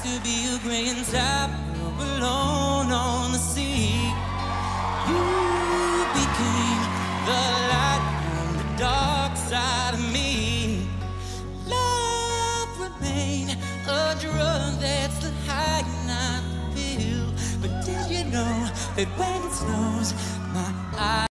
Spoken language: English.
to be a gray and top alone on the sea. You became the light on the dark side of me. Love remained a drug that's the high not the pill. But did you know that when it snows, my eyes